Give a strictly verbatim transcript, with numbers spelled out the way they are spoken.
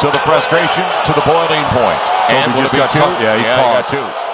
So the frustration to the boiling point. And Kobe just got two. caught. Yeah, he yeah, caught. He got two.